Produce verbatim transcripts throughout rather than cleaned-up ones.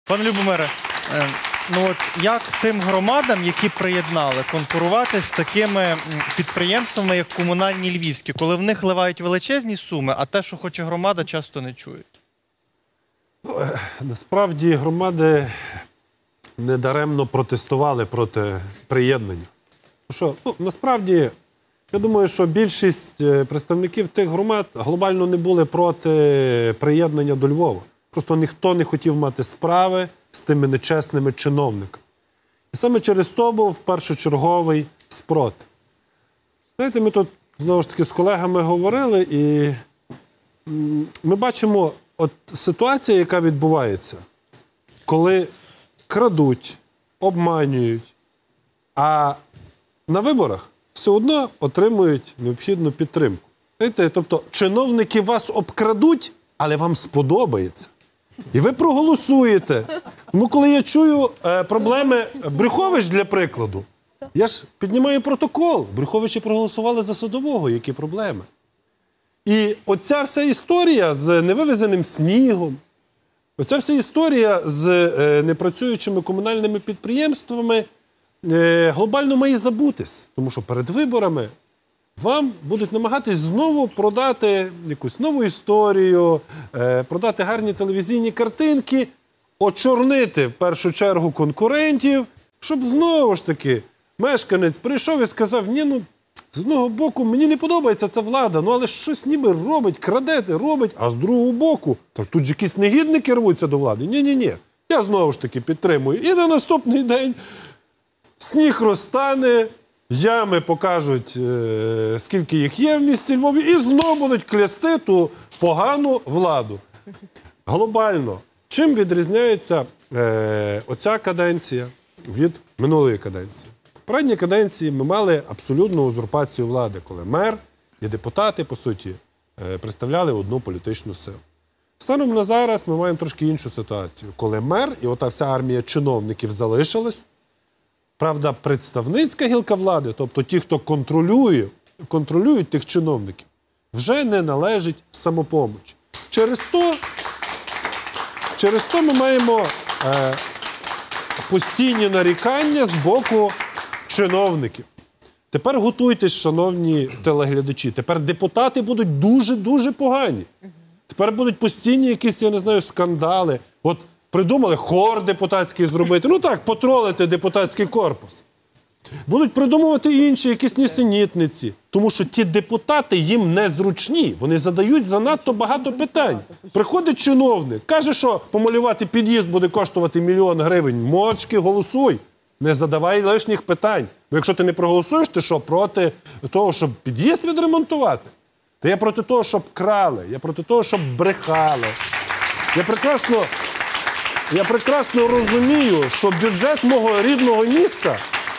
Пане Любомире, ну от як тим громадам, які приєднали, конкурувати з такими підприємствами, як комунальні львівські, коли в них вливають величезні суми, а те, що хоче громада, часто не чують? Насправді громади недаремно протестували проти приєднання. Що, ну, насправді, я думаю, що більшість представників тих громад глобально не були проти приєднання до Львова. Просто ніхто не хотів мати справи з тими нечесними чиновниками. І саме через то був першочерговий спротив. Знаєте, ми тут, знову ж таки, з колегами говорили, і ми бачимо от ситуація, яка відбувається, коли крадуть, обманюють, а на виборах все одно отримують необхідну підтримку. Знаєте, тобто чиновники вас обкрадуть, але вам сподобається. І ви проголосуєте. Тому коли я чую е, проблеми Брюхович, для прикладу, я ж піднімаю протокол. Брюховичі проголосували за Садового. Які проблеми? І оця вся історія з невивезеним снігом, оця вся історія з е, непрацюючими комунальними підприємствами е, глобально має забутись. Тому що перед виборами вам будуть намагатись знову продати якусь нову історію, е, продати гарні телевізійні картинки, очорнити в першу чергу конкурентів, щоб знову ж таки мешканець прийшов і сказав: ні, ну, з одного боку, мені не подобається ця влада, ну але щось ніби робить, крадете, робить, а з другого боку, так тут ж якісь негідники рвуться до влади. Ні-ні-ні, я знову ж таки підтримую. І на наступний день сніг розтане, ями покажуть, е, скільки їх є в місті Львові, і знову будуть клясти ту погану владу. Глобально, чим відрізняється е, оця каденція від минулої каденції? В попередній каденції ми мали абсолютну узурпацію влади, коли мер і депутати, по суті, е, представляли одну політичну силу. Станом на зараз ми маємо трошки іншу ситуацію, коли мер і ота вся армія чиновників залишилась. Правда, представницька гілка влади, тобто ті, хто контролює, контролюють тих чиновників, вже не належить Самопомочі. Через то, через то ми маємо е, постійні нарікання з боку чиновників. Тепер готуйтесь, шановні телеглядачі, тепер депутати будуть дуже-дуже погані. Тепер будуть постійні якісь, я не знаю, скандали. От придумали хор депутатський зробити. Ну так, потролити депутатський корпус. Будуть придумувати інші якісь нісенітниці. Тому що ті депутати їм незручні. Вони задають занадто багато питань. Приходить чиновник, каже, що помалювати під'їзд буде коштувати мільйон гривень. Мовчки голосуй. Не задавай лишніх питань. Бо якщо ти не проголосуєш, ти що, проти того, щоб під'їзд відремонтувати? Та я проти того, щоб крали. Я проти того, щоб брехали. Я прекрасно... Я прекрасно розумію, що бюджет мого рідного міста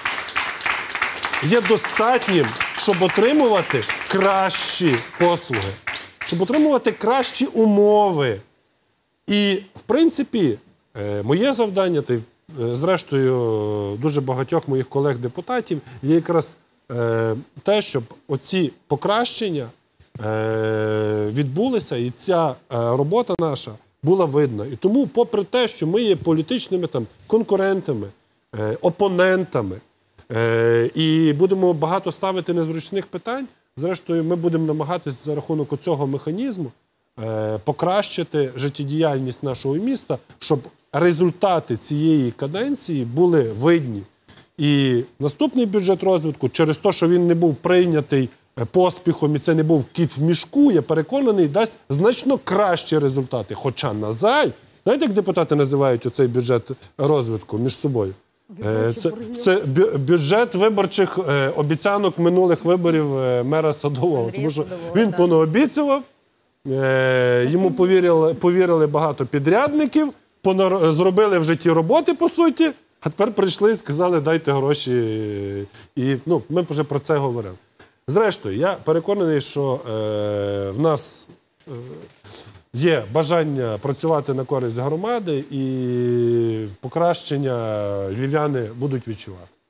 є достатнім, щоб отримувати кращі послуги, щоб отримувати кращі умови. І, в принципі, моє завдання, та й, зрештою, дуже багатьох моїх колег-депутатів, є якраз те, щоб оці покращення відбулися, і ця робота наша була видна. І тому, попри те, що ми є політичними там, конкурентами, е, опонентами, е, і будемо багато ставити незручних питань, зрештою, ми будемо намагатися за рахунок цього механізму е, покращити життєдіяльність нашого міста, щоб результати цієї каденції були видні. І наступний бюджет розвитку, через те, що він не був прийнятий поспіхом, і це не був кіт в мішку, я переконаний, дасть значно кращі результати. Хоча, на жаль, знаєте, як депутати називають оцей бюджет розвитку між собою? Це, це бюджет виборчих обіцянок минулих виборів мера Садового. Тому що він понаобіцював, йому повірили, повірили багато підрядників, зробили вже ті роботи, по суті, а тепер прийшли і сказали, дайте гроші. І ну, ми вже про це говорили. Зрештою, я переконаний, що е, в нас е, є бажання працювати на користь громади, і покращення львів'яни будуть відчувати.